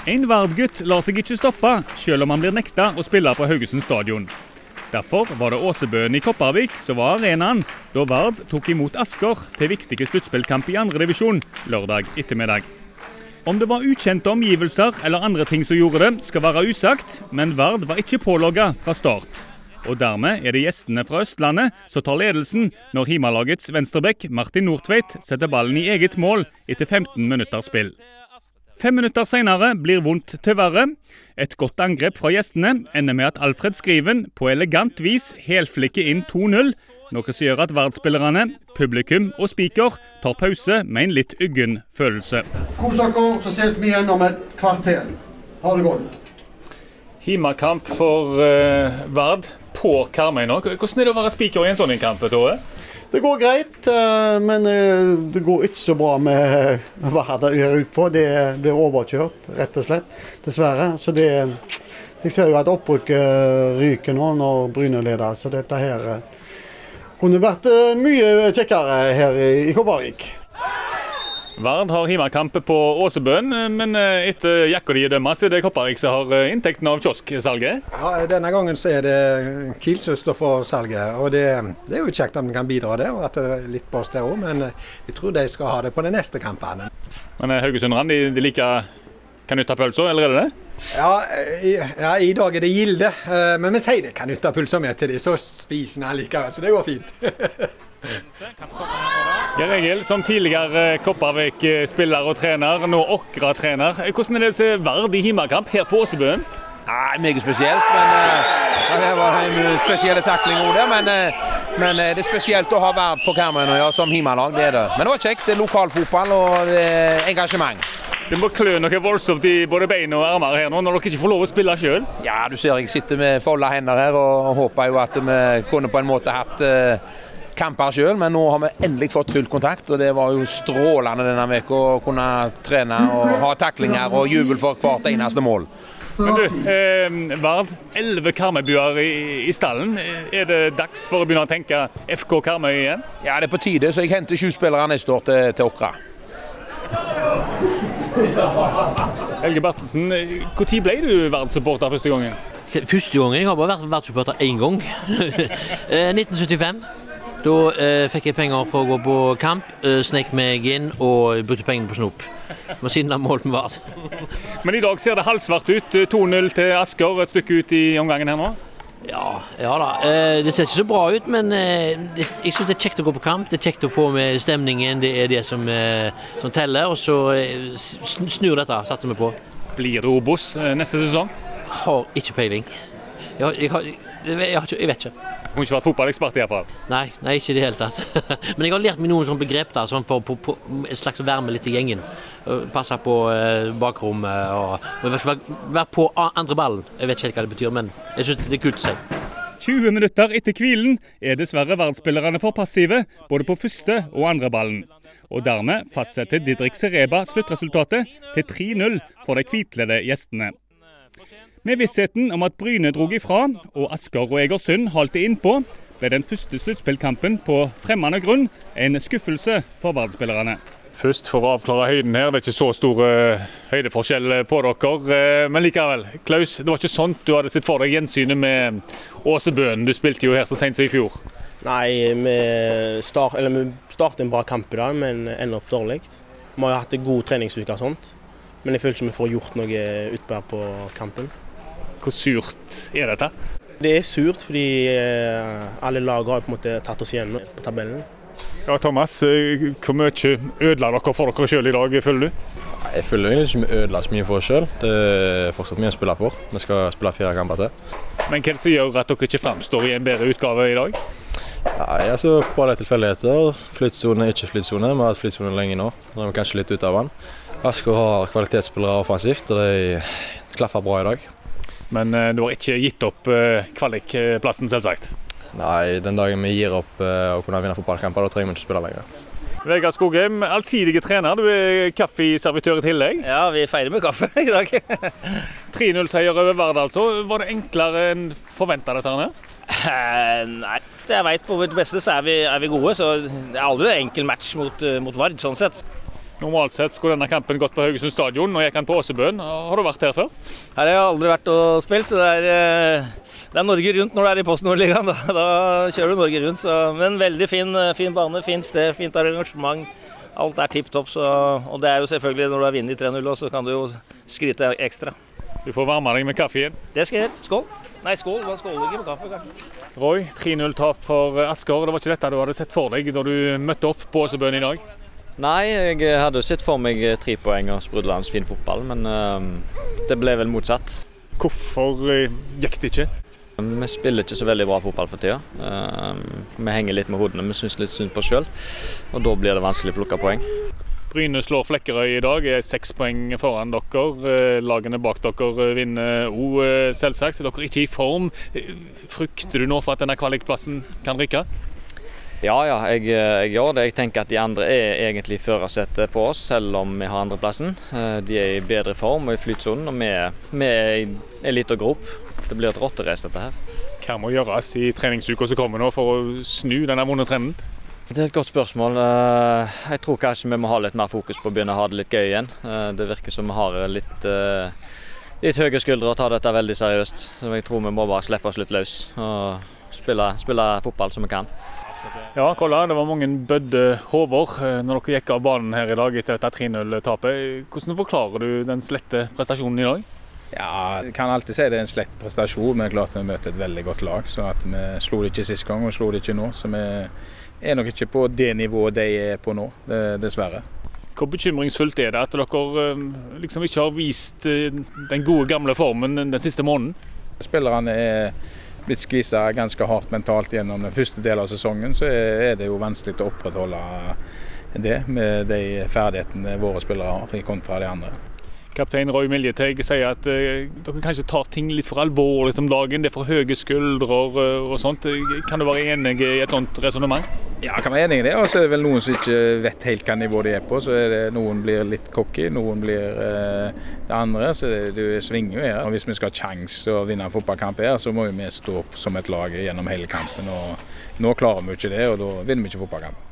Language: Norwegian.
En Vard-gutt lar seg ikke stoppe, selv om han blir nekta å spille på Haugesund stadion. Derfor var det Åsebøen i Kopervik som var arenaen, da Vard tok imot Asker til viktige sluttspillkamp i 2. divisjon lørdag ettermiddag. Om det var ukjente omgivelser eller andre ting som gjorde det, skal være usagt, men Vard var ikke pålogget fra start. Og dermed er det gjestene fra Østlandet som tar ledelsen når Himalagets venstrebekk Martin Nordtveit setter ballen i eget mål etter 15 minutter spill. 5 minutter senere blir vondt til verre. Et godt angrep fra gjestene ender med at Alfred Skriven på elegant vis helflikker inn 2-0, noe som gjør at Vard-spillerne, publikum og speaker tar pause med en litt uggen følelse. Kos dere, så ses vi igjen om et kvarter. Ha det godt. Himakamp for Vard på Karmøy nå. Hvordan er det å være speaker i en sånn kamp, Tore? Det går greit, men det går ikke så bra med hva det gjør ut på. Det blir overkjørt, rett og slett, dessverre. Så jeg ser jo at opprykket ryker nå når Bryne leder, så dette her kunne vært mye kjekkere her i Kopervik. Vard har himakamp på Åsebøen, men etter jakka de dømmes er det Kopervik som har inntekten av kiosksalget. Ja, denne gangen så er det Kiel som står for salget, og det er jo kjekt at de kan bidra der, og at det er litt på oss der også, men jeg tror de skal ha det på de neste kampene. Men Haugesunderne, de liker kanuttapølser, eller er det det? Ja, i dag er det gilde, men vi sier det kanuttapølser med til de, så spiser de likevel, så det går fint. Geir Egil, som tidligere Kopervik-spiller og trener, nå Åkra-trener. Hvordan er det å se Vard i himakamp her på Åsebøen? Meget spesielt, men det var en spesiell takling også der, men det er spesielt å ha Vard på Karmøy som himalag, det er det. Men det var kjekt, det er lokalfotball og engasjement. Det må klø noe voldsomt i både bein og armer her nå, når dere ikke får lov å spille selv. Ja, du ser jeg sitter med foldet hender her og håper jo at vi kunne på en måte hatt kamper selv, men nå har vi endelig fått full kontakt, og det var jo strålende denne veka å kunne trene og ha taklinger og jubel for hvert eneste mål. Men du, Vard, 11 Karmøybuer i stallen. Er det dags for å begynne å tenke FK Karmøy igjen? Ja, det er på tide, så jeg henter 7 spillere neste år til Åkra. Helge Bertelsen, hvor tid ble du Vard-supporter første gangen? Første gangen? Jeg har bare vært Vard-supporter en gang. 1975. Da fikk jeg penger for å gå på kamp, snek meg inn og brukte penger på snop. Men siden har målt med Vard. Men i dag ser det halvsvart ut. 2-0 til Asker, et stykke ut i omgangen her nå. Ja da. Det ser ikke så bra ut, men jeg synes det er kjekt å gå på kamp. Det er kjekt å få med stemningen, det er det som teller. Og så snur dette, satser vi på. Blir det Obos neste sesong? Har ikke peiling. Jeg vet ikke. Du har ikke vært fotballekspert i hvert fall? Nei, ikke i det hele tatt. Men jeg har lært meg noen sånne begrep der, sånn for et slags varme litt i gjengen. Passe på bakrommet og være på andre ballen. Jeg vet ikke helt hva det betyr, men jeg synes det er kult å si. 20 minutter etter hvilen er dessverre Vard-spillerne for passive, både på første og andre ballen. Og dermed fastsetter Didrik Sereba sluttresultatet til 3-0 for de hvitkledde gjestene. Med vissheten om at Bryne drog ifra, og Asker og Egersund halte innpå, ble den første sluttspillkampen på fremmede grunn en skuffelse for Vard-spillerne. Først for å avklare høyden her, det er ikke så stor høydeforskjell på dere, men likevel. Klaus, det var ikke sånt du hadde sett for deg gjensynet med Åsebøen, du spilte jo her så sent som i fjor. Nei, vi startet en bra kamp i dag, men ender opp dårlig. Vi har jo hatt en god treningsuke og sånt, men jeg føler ikke vi får gjort noe utpå på kampen. Hvor surt er dette? Det er surt fordi alle lag har på en måte tatt oss igjen på tabellen. Ja, Thomas, hvor mye ødela dere for dere selv i dag, føler du? Jeg føler egentlig ikke vi ødela så mye for oss selv. Det er fortsatt mye å spille for. Vi skal spille 4 kamper til. Men hva er det som gjør at dere ikke fremstår i en bedre utgave i dag? Nei, altså bare tilfeldigheter. Flytsone, ikke flytsone. Vi har hatt flytsone lenge nå. Nå er vi kanskje litt ut av den. Asker har kvalitetsspillere offensivt, og de klaffer bra i dag. Men du har ikke gitt opp kvalikplassen, selvsagt? Nei, den dagen vi gir opp å kunne vinne fotballkamper, da trenger vi ikke spille lenger. Vegard Skogheim, allsidige trener. Du er kaffeservitør i tillegg. Ja, vi er ferdig med kaffe i dag. 3-0-seier over Vard, altså. Var det enklere enn forventet dette her? Nei, jeg vet på vårt beste så er vi gode, så det er aldri en enkel match mot Vard, sånn sett. Normalt sett skulle denne kampen gått på Haugesund stadion, og gikk han på Åsebøen. Har du vært her før? Her har jeg aldri vært og spilt, så det er Norge rundt når det er i Post Nord-ligaen. Da kjører du Norge rundt. Men veldig fin bane, fint sted, fint arrangement. Alt er tipp-topp, og det er jo selvfølgelig når du har vunnet 3-0, så kan du jo skryte ekstra. Du får varme deg med kaffe igjen. Det skal jeg gjøre. Skål. Nei, skål. Man skåler ikke med kaffe, kanskje. Roy, 3-0-tap for Asker. Det var ikke dette du hadde sett for deg da du møtte opp på Åsebøen i dag? Nei, jeg hadde sett for meg 3 poeng og sprudlende fin fotball, men det ble vel motsatt. Hvorfor gikk det ikke? Vi spiller ikke så veldig bra fotball for tida. Vi henger litt med hodene, vi synes litt synd på oss selv, og da blir det vanskelig å plukke poeng. Bryne slår Flekkerøy i dag, 6 poeng foran dere. Lagene bak dere vinner selvsagt. Dere er ikke i form. Frykter du nå for at denne kvalikplassen kan rykke? Ja, jeg gjør det. Jeg tenker at de andre er egentlig førersetet på oss, selv om vi har andreplassen. De er i bedre form og i flytsonen, og vi er i en liten grop. Det blir et rotterace dette her. Hva må gjøres i treningsuka som kommer nå for å snu denne vonde trenden? Det er et godt spørsmål. Jeg tror kanskje vi må ha litt mer fokus på å begynne å ha det litt gøy igjen. Det virker som vi har litt høye skuldre og tar dette veldig seriøst. Så jeg tror vi må bare slippe oss litt løs og spille fotball som vi kan. Ja, Kolla, det var mange bødde hover når dere gikk av banen her i dag etter dette 3-0-tapet. Hvordan forklarer du den slette prestasjonen i dag? Ja, jeg kan alltid si det er en slett prestasjon, men klart vi møter et veldig godt lag. Så at vi slo det ikke sist gang og slo det ikke nå. Så vi er nok ikke på det nivået de er på nå, dessverre. Hvor bekymringsfullt er det at dere liksom ikke har vist den gode gamle formen den siste måneden? Spillerne er blitt skviset ganske hardt mentalt gjennom den første delen av sesongen, så er det jo vanskelig å opprettholde det med de ferdighetene våre spillere har i kontra de andre. Kaptein Roy Miljeteg sier at dere kanskje tar ting litt for alvorlig om dagen. Det er for høye skuldre og sånt. Kan du være enig i et sånt resonemang? Ja, jeg kan være enig i det. Og så er det vel noen som ikke vet helt hva nivå de er på. Så er det, noen blir litt cocky, noen blir det andre. Så det svinger jo her. Og hvis vi skal ha sjanse å vinne en fotballkamp her, så må vi stå opp som et lag gjennom hele kampen. Og nå klarer vi ikke det, og da vinner vi ikke fotballkampen.